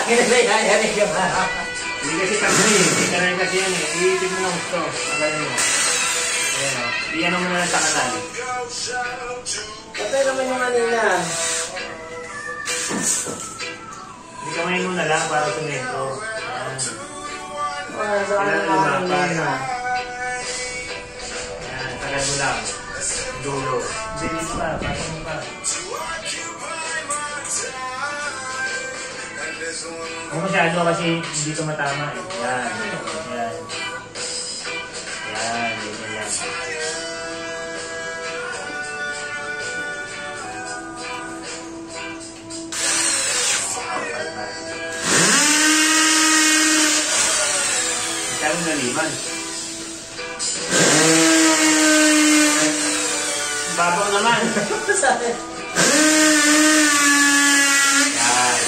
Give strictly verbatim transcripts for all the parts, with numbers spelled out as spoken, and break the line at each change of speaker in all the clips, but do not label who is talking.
Kinasayayari ka ba?
Hindi kasi kasi, hindi ka rin kasi yan eh. Iisip mo na gusto. Magaling mo. Ayan o. Iyan mo na sa kanal.
Patay naman yung kanina.
Hindi ka mayin muna lang para sumento. Ayan.
Oh, saan na kanina?
Ayan, tagal mo lang. Dulo. Bilis pa, pasok mo pa. Kung masyado kasi hindi ito matama eh. Yan. Yan. Yan. Ganyan lang. Masyadong naliman. Babaw naman.
Sabi.
Yan.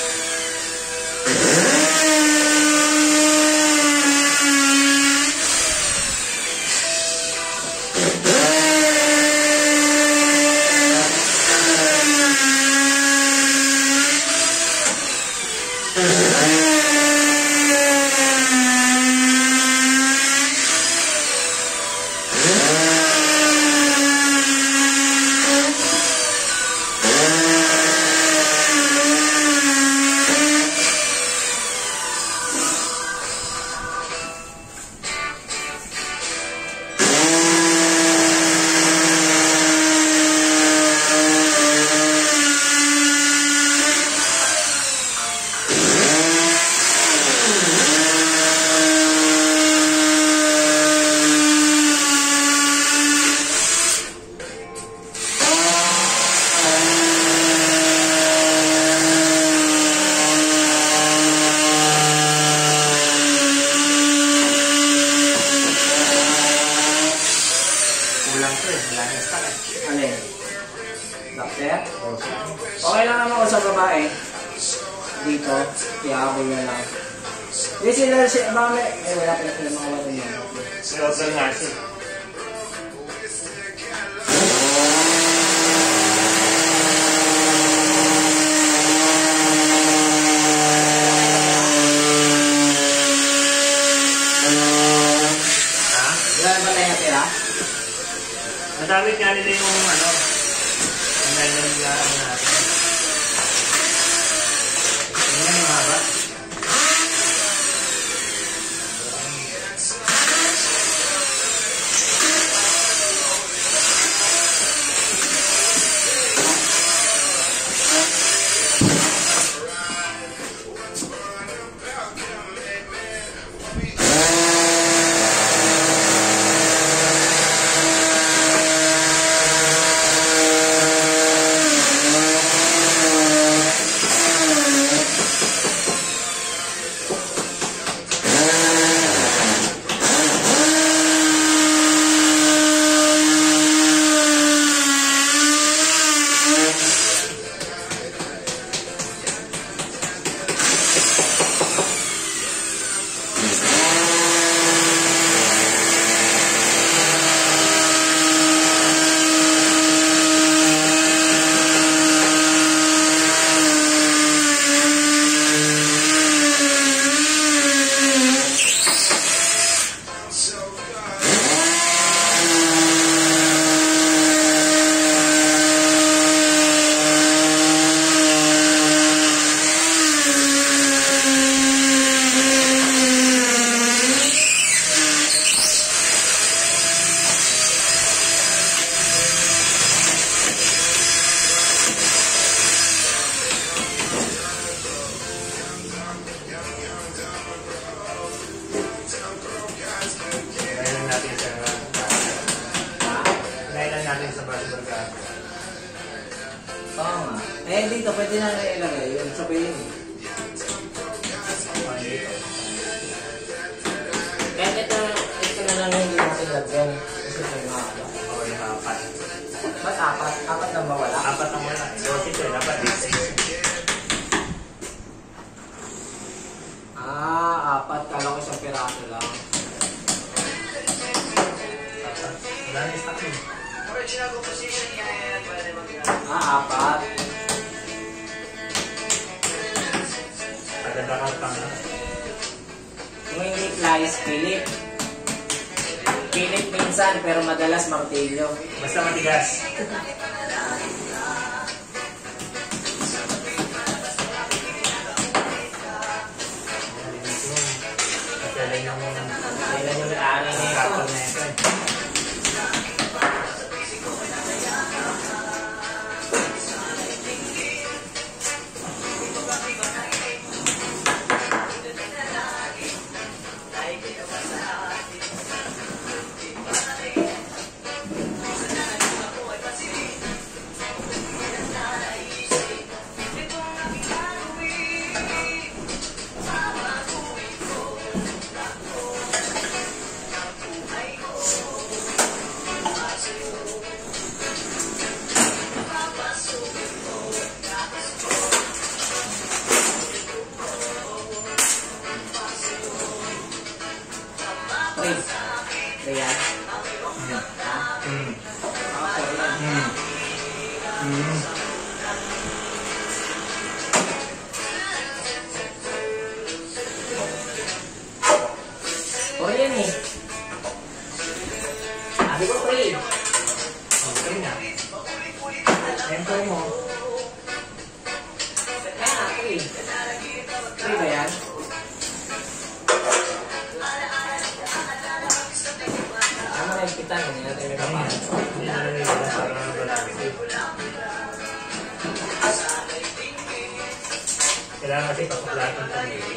Alin? Doctor? Okay lang naman ako sa babae. Dito. Iyahabol na lang. Hindi sila siya. Baka may... Eh, wala pala sila mga wala niya.
Si Otto nga siya. Nagamit nga nila yung ano, yung nylon na ano natin. Yung nga yung haba.
Oo nga. Eh, dito, pwede na na ilagay. Yung sabihin. Kahit ito, ito na lang hindi natin lagyan. Kasi ito yung mga ano.
Oo, yung apat.
Ba't apat? Apat na ba wala?
Apat na wala. Yung ito yung apat dito.
Ah, apat. Kala ko isang piraso lang.
Apat. Wala na yung stock yun.
Original composition niya yan. Pwede mag-
Ah, apat.
Tagal
guys, Philip. Philip minsan, pero madalas martilyo.
Basta matigas. Kailan yung
Kailan yung nag-aaral na ito?
kapal na ito eh.
Pre. Pre yan.
Mm.
Ah, pre yan.
Mm. Mm.
Pre yan eh. Sabi ko pre.
Okay na. Enter mo.
Kaya nga pre. Pre ba yan? Ano na yung pitan? Hindi natin may
Ayun.
kapahan.
Hindi na rin yung para balance. Kailangan kasi pasok lahat ng pamilya.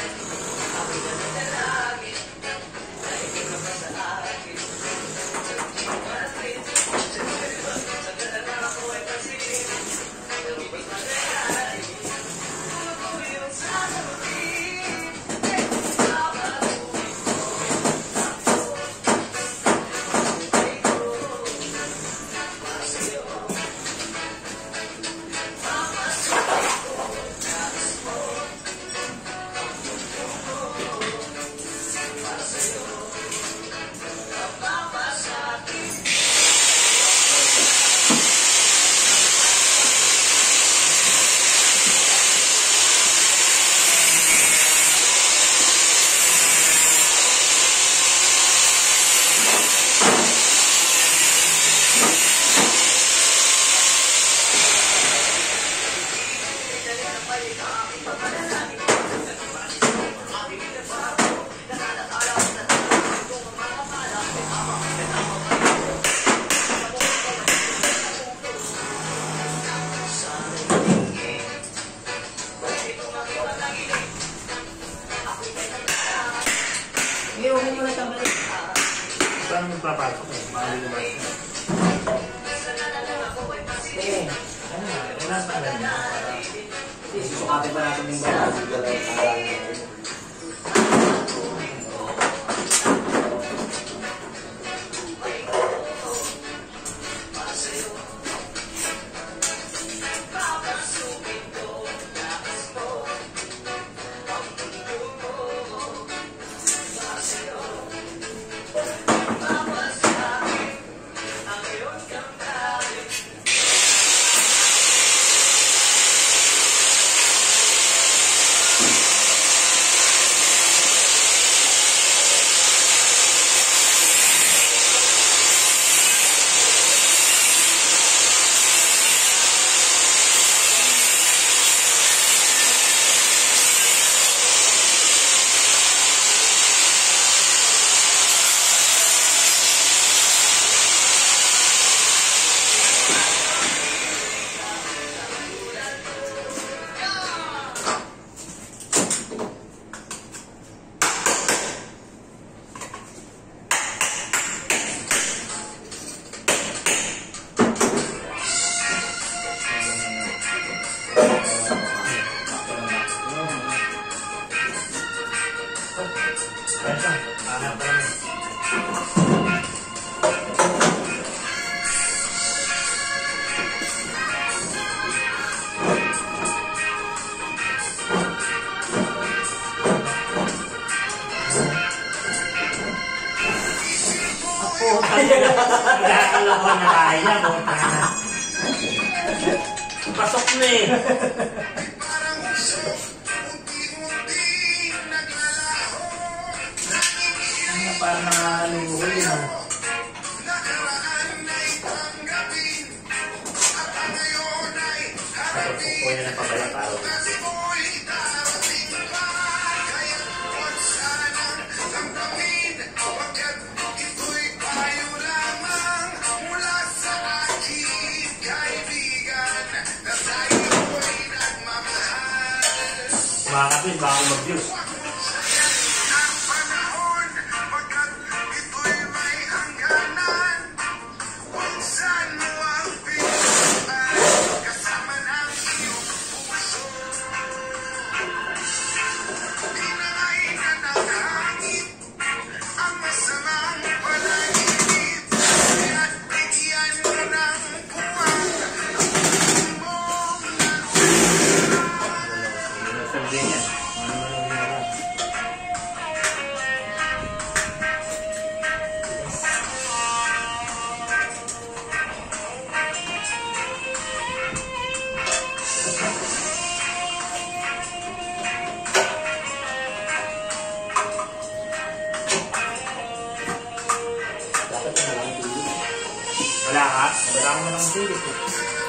Hindi, huwag mo muna tambalik.
Saan magpapasok eh? Mahal yung mas na.
Sige.
Ano nga? Kailangan pa lang niya para...
Sige, susukatin pa natin yung bala.
Kaya hanap pa namin. Nagkakala ko na kaya, buta na. Pasok na eh. parang nakakalimuhin yun. Tapos kukuha niya ng papaya para umasin. Mga kapit, baka ako mag-views. Wala ka? Wala ka nalang pilit eh.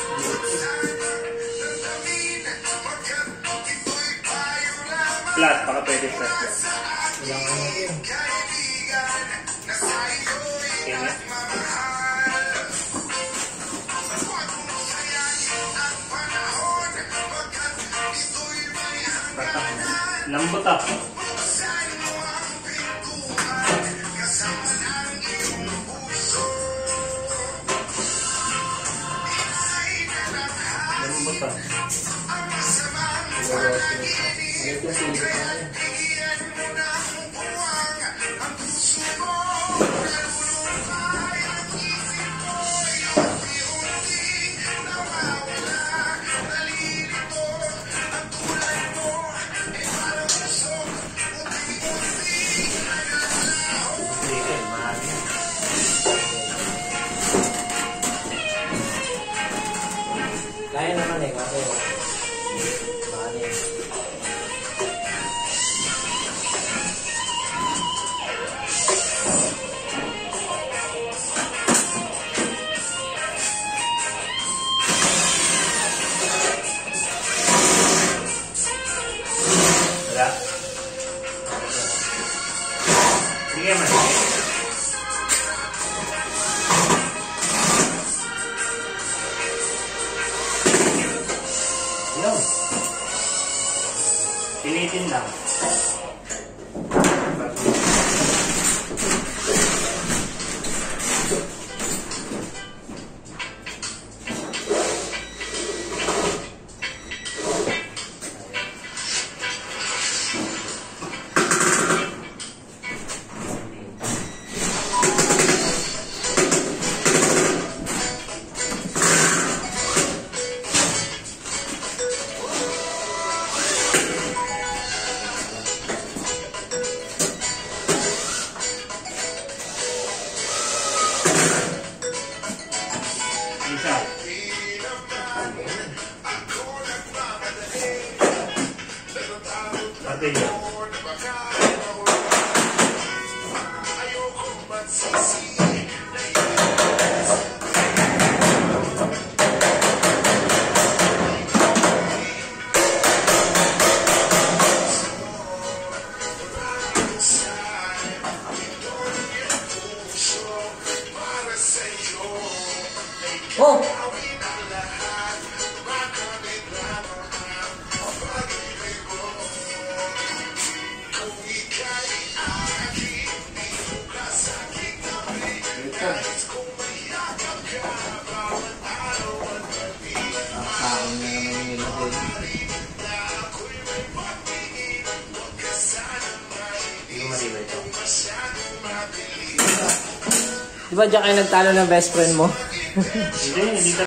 Flat, baka pwede flat flat. Wala ka naman yun. Okay nga. Lambot ah. Lambot ah.
Kaya naman eh, kasi mahal eh.
Wala. Sige man.
Yo!
Pinitin lang. Isa. Pati niya.
Oh! Nakakain na naman yung nilagay.
Hindi ko maliwa ito.
Di ba dyan kayo nagtalo ng best friend mo?
Hindi, hindi